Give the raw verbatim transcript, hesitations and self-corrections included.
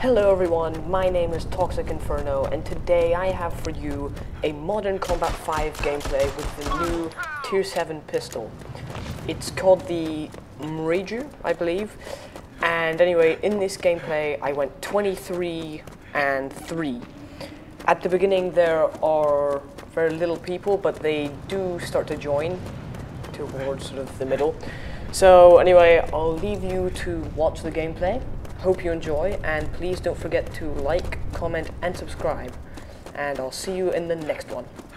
Hello everyone, my name is Toxic Inferno, and today I have for you a Modern Combat five gameplay with the new Tier seven pistol. It's called the Mrager, I believe, and anyway, in this gameplay I went twenty-three and three. At the beginning there are very little people, but they do start to join towards sort of the middle. So anyway, I'll leave you to watch the gameplay. Hope you enjoy, and please don't forget to like, comment and subscribe, and I'll see you in the next one.